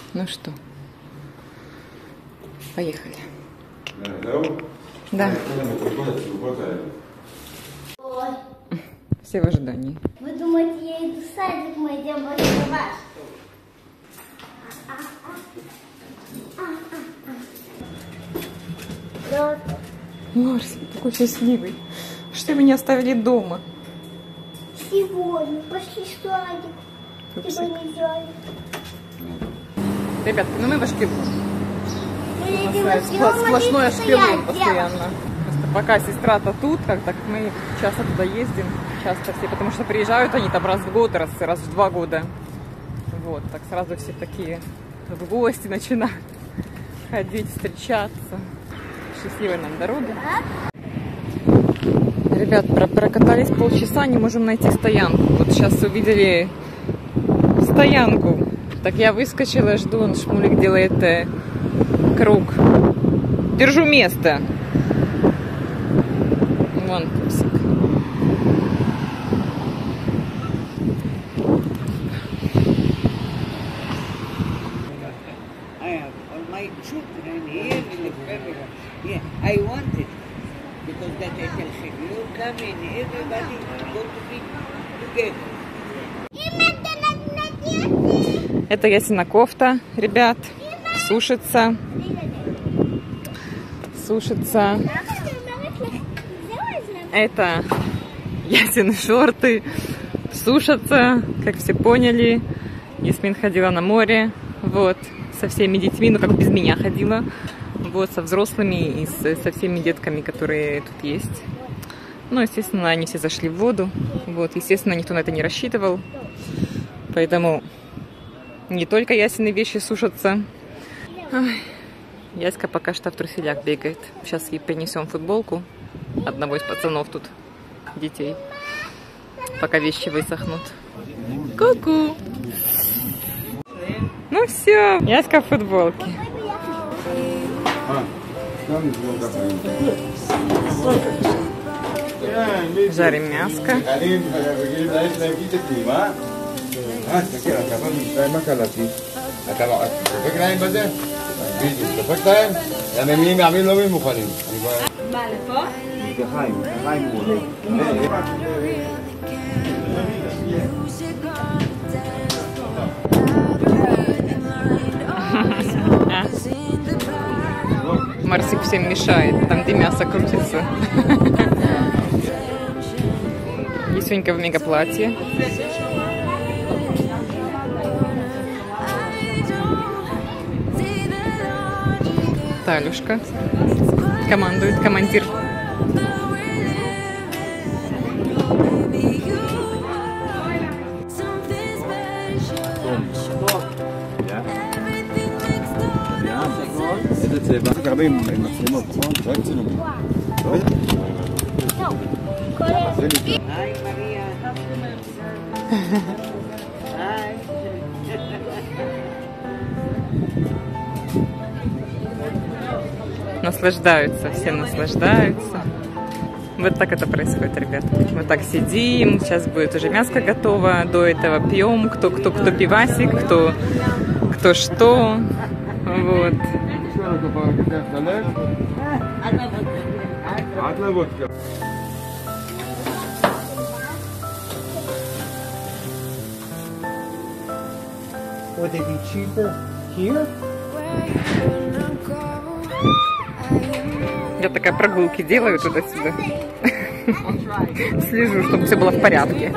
Ну что, поехали. Да. Все в ожидании. Вы думаете, я иду в садик, мы идем в рубашку? Марсик такой счастливый, что меня оставили дома. Сегодня пошли в садик. Тебя не взяли. Ребятки, ну мы в Ашкелон. Сплошной Ашкелон постоянно. Просто пока сестра-то тут, так мы часто туда ездим. Часто все, потому что приезжают они там раз в год, раз в 2 года. Вот, так сразу все такие в гости начинают ходить, встречаться. Счастливой нам дороги. Ребят, прокатались полчаса, не можем найти стоянку. Вот сейчас увидели стоянку. Так я выскочила, жду, он Шмулик делает круг. Держу место. Вон пупсик. I wanted because that I tell him, you come in, everybody go to be together. Это ясена кофта, ребят, сушится. Сушится. Это ясены шорты, сушатся, как все поняли. Ясмин ходила на море, вот, со всеми детьми, ну как без меня ходила. Вот, со взрослыми и со всеми детками, которые тут есть. Ну, естественно, они все зашли в воду. Вот, естественно, никто на это не рассчитывал. Поэтому не только ясеные вещи сушатся. Ой, Яська пока что в труселях бегает. Сейчас ей принесем футболку одного из пацанов тут, детей. Пока вещи высохнут. Ку-ку! Ну все, Яська в футболке. Жарим мяско. Марсик всем мешает, там где мясо крутится. Есенька в мегаплатье. Талюшка командует, командир. Hi, Maria. Hi. Наслаждаются, все наслаждаются. Вот так это происходит, ребят. Мы так сидим, сейчас будет уже мяско готово. До этого пьем, кто пивасик, кто что. Вот. Would they be cheaper here? Я такая прогулки делаю туда-сюда. Слежу, чтобы все было в порядке.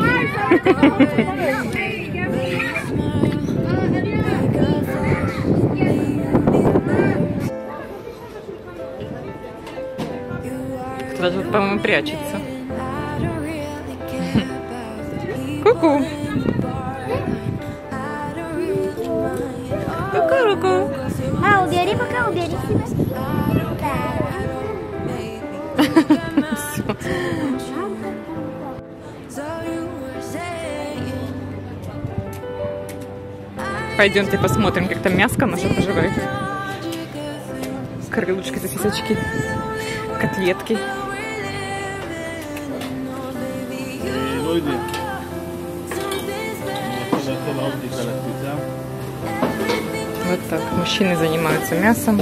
Кто-то тут, по-моему, прячется. Ку-ку. Ку-ку-ку. Убери пока, убери себя. Пойдемте посмотрим, как там мяско наше поживает. Крылышки, сосисочки, котлетки. Вот так. Мужчины занимаются мясом.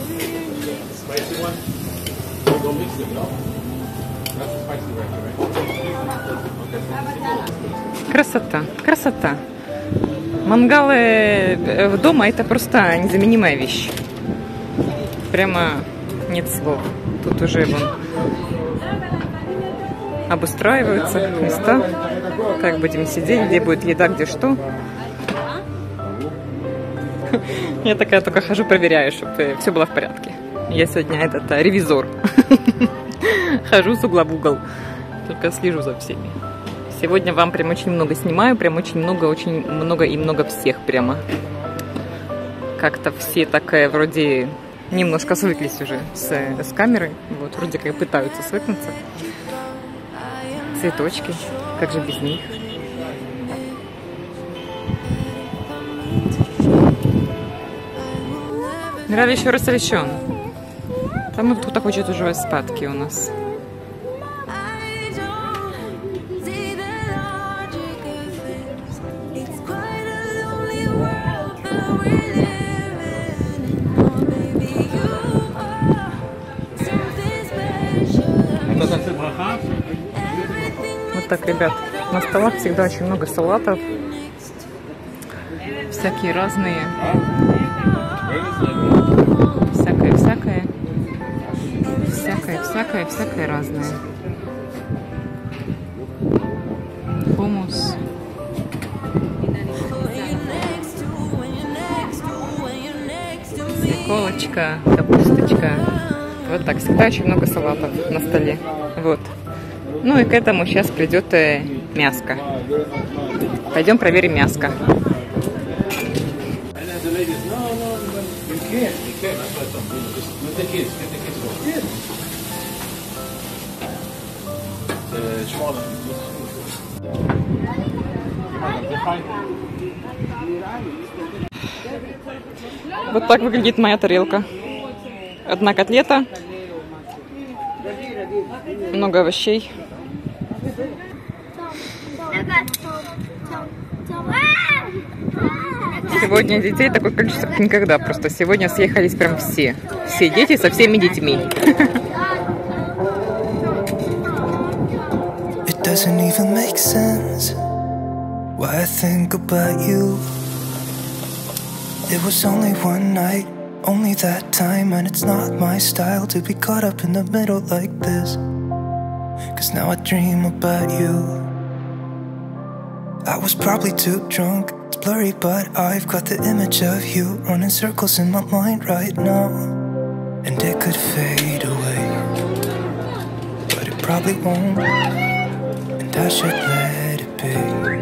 Красота, красота. Мангалы дома — это просто незаменимая вещь. Прямо нет слов. Тут уже вон обустраиваются места. Как будем сидеть, где будет еда, где что. Я такая только хожу, проверяю, чтобы все было в порядке. Я сегодня ревизор. Хожу с угла в угол. Только слежу за всеми. Сегодня вам прям очень много снимаю. Прям очень много и много всех прямо. Как-то все такая вроде немножко свыклись уже с камерой. Вот, вроде как пытаются свыкнуться. Цветочки. Как же без них? Рада еще рассвещен. Там кто-то хочет уже спадки у нас. Вот так, ребят, на столах всегда очень много салатов. Всякие разные. Всякое разное. Хумус. Свеколочка, капусточка. Вот так, всегда очень много салатов на столе. Вот. Ну и к этому сейчас придет мяско. Пойдем проверим мяско. Вот так выглядит моя тарелка. Одна котлета, много овощей. Сегодня детей такое количество, как никогда. Просто сегодня съехались прям все. Все дети со всеми детьми. Doesn't even make sense why I think about you. It was only one night, only that time, and it's not my style to be caught up in the middle like this. Cause now I dream about you. I was probably too drunk, it's blurry, but I've got the image of you running circles in my mind right now. And it could fade away, but it probably won't. I should let it be.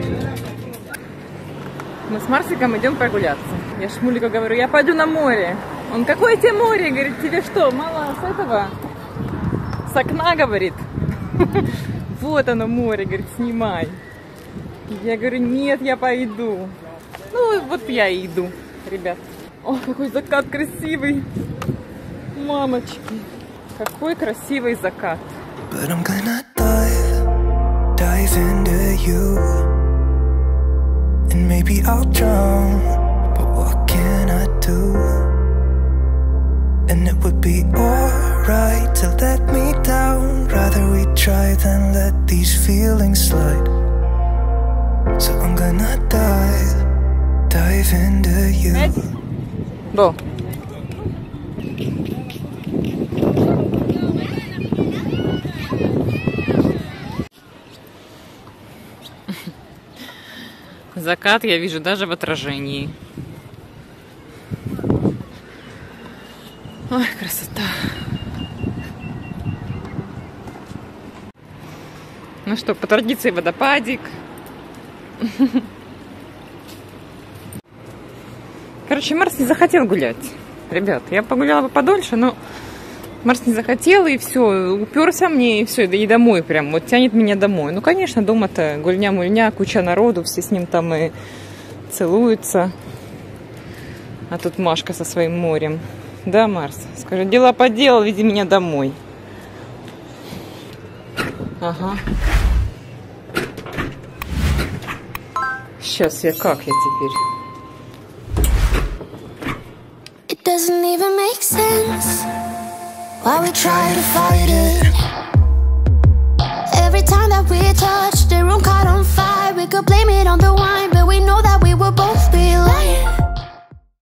Мы с Марсиком идем прогуляться. Я Шмулику говорю, я пойду на море. Он, какое тебе море? Говорит, тебе что, мало с этого? С окна, говорит. Вот оно море, говорит, снимай. Я говорю, нет, я пойду. Ну, вот я и иду, ребят. О, какой закат красивый. Мамочки, какой красивый закат. Dive into you, and maybe I'll drown, but what can I do? And it would be alright to let me down. Rather we try than let these feelings slide. So I'm gonna dive into you. Go. Закат я вижу даже в отражении. Ой, красота. Ну что, по традиции водопадик. Короче, Марс не захотел гулять. Ребят, я погуляла бы подольше, но Марс не захотел, и все, уперся мне, и все, и домой прям, вот тянет меня домой. Ну, конечно, дома-то гульня-мульня, куча народу, все с ним там и целуются. А тут Машка со своим морем. Да, Марс? Скажи, дела поделал, веди меня домой. Ага. Сейчас как я теперь? doesn't even make sense. Why we try to fight it? Every time that we touch, the room caught on fire. We could blame it on the one